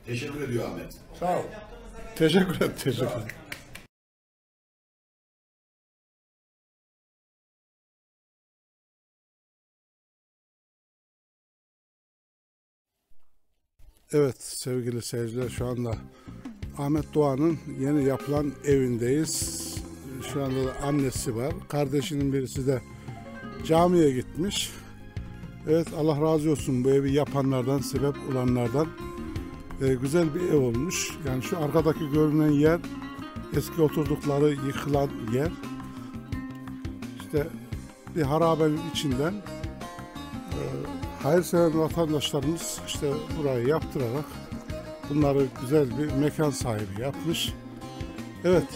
Teşekkür ediyor Ahmet. Sağ ol. Teşekkür ederim. Teşekkür ederim. Evet sevgili seyirciler, şu anda Ahmet Doğan'ın yeni yapılan evindeyiz. Şu anda da annesi var. Kardeşinin birisi de camiye gitmiş. Evet, Allah razı olsun bu evi yapanlardan, sebep olanlardan. Güzel bir ev olmuş. Yani şu arkadaki görünen yer eski oturdukları yıkılan yer. İşte bir harabenin içinden hayırsever vatandaşlarımız işte burayı yaptırarak bunları güzel bir mekan sahibi yapmış. Evet.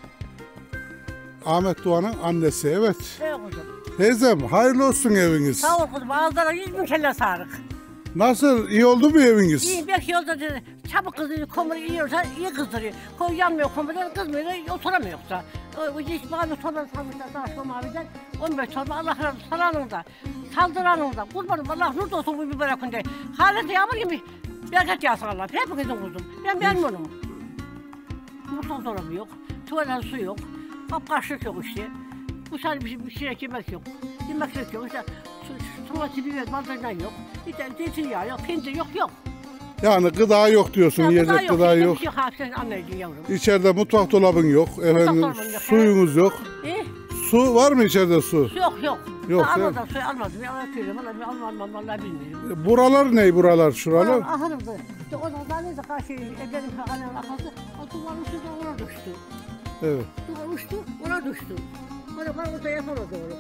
Ahmet Doğan'ın annesi. Evet. Evet kuzum. Teyzem hayırlı olsun eviniz. Sağ ol kuzum. Ağızlara 100.000 kelle sağlık. Nasıl? İyi oldu mu eviniz? İyi, 5 yılda dedi. Çabuk kızdırıyor, komur yiyorsa iyi kızdırıyor. Koy yanmıyor, komurdan kızmıyor, oturamıyorsa. O hiç mavi torba sarmışlar, Daşko maviden. 15 torba Allah razı olsun. Saranın da, saldıranın da. Kurbanım Allah nur da olsun bu bir bırakın de. Halinde yağmur gibi bereket yağsın Allah. Hepinizin kuzum. Ben memnunum. Mutfak dolabı yok, tuvalet su yok, kapkaçlık yok işte. Bu sadece bir şey yemek yok. Yemek yok işte. Tuvaleti biber, bandajdan yok. İşte zeytinyağı yok, peynir yok. Yani gıda yok diyorsun, Ya, yiyecek gıda yok. Bir şey hafiften anlayın yavrum. İçeride mutfak dolabın yok, efendim dolabın yok, suyunuz yok. Su var mı içeride su? Su yok. Yok, Ben almadım, suyu almadım. Ya atıyorum, vallahi bilmiyorum. Buralar ne buralar, şuralar? Ahırımdı. İşte oradan neyse karşı evlerim annemin arkası. O duvarın üstünde ona düştü. Evet. Duvar uçtu, ona düştü. Bana orada yapamadı onu.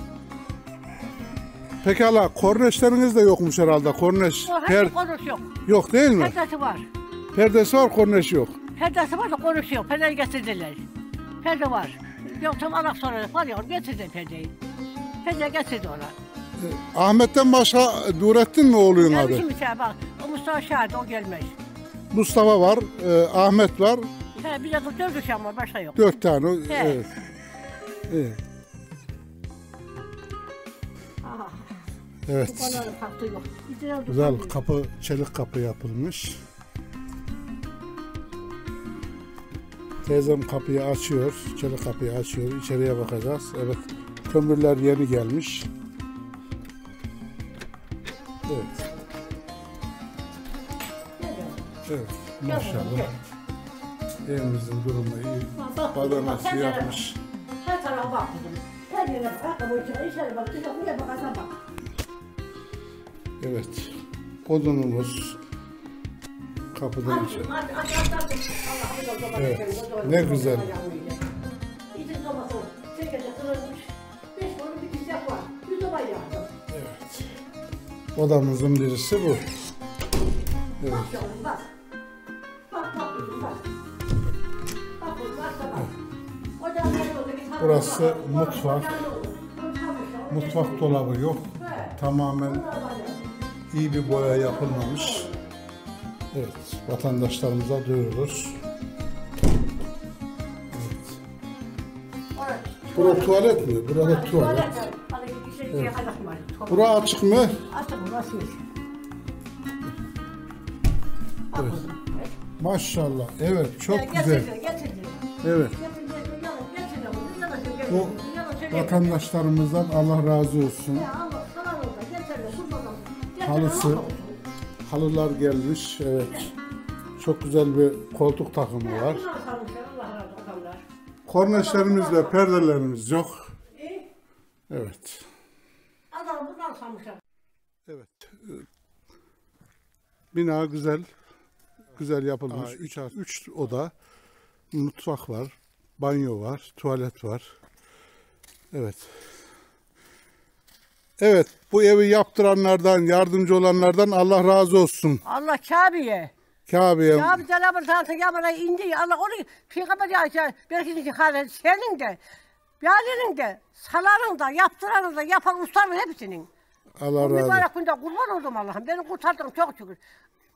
Pekala, korneşleriniz de yokmuş herhalde, korneş. Konuş yok. Yok değil mi? Perdesi var. Perdesi var, korneş yok. Perdesi var da konuş yok. Perdeyi getirdiler. Perde var. Yok tam Allah sonra var ya getirdi perdeyi. Perdeyi getirdi ona. Ahmet'ten başka Nurettin mi oğluyun adı? Şimdi bak o Mustafa Şahit o gelmez. Mustafa var, Ahmet var. He bir de 4 uşağım var başka yok. 4 tane. He. Evet. Evet. Aha. Evet. Kupaların taktı yok. Güzel kapı, çelik kapı yapılmış. Teyzem kapıyı açıyor, çelik kapıyı açıyor. İçeriye bakacağız. Evet, kömürler yeni gelmiş. Evet. Evet, maşallah. Evimizin durumu iyi. Badanası yapmış. Her tarafa bak dedim. Her yere bak, kapı içeri bak, dışarı buraya bakarsan bak. Evet, odunumuz kapıdan içeri. Evet, ne güzel. Evet. Odamızın birisi bu. Evet. Burası mutfak. Mutfak dolabı yok. Tamamen iyi bir boya yapılmamış. Evet, vatandaşlarımıza duyurulur. Evet. Burası tuvalet mi? Burada tuvalet. Evet. Burası açık mı? Açık burası. Evet. Maşallah. Evet, çok güzel. Getirdi. Evet. Bu vatandaşlarımızdan Allah razı olsun. Halılar gelmiş. Evet. Çok güzel bir koltuk takımı var. Korneşlerimiz ve perdelerimiz yok. Evet. Evet. Bina güzel. Güzel yapılmış. 3 oda. Mutfak var. Banyo var. Tuvalet var. Evet. Evet. Bu evi yaptıranlardan, yardımcı olanlardan Allah razı olsun. Allah Kabe'ye. Kabe'ye. Kabe Cenab-ı Tanrı yamana indi. Allah onu peygamber ya belki de senin de, Bilal'in de, salanın da, yaptıranın da, yapan ustanın hepsinin. Allah razı olsun. Mübarek günde kurban oldum Allah'ım. Beni kurtardın çok şükür.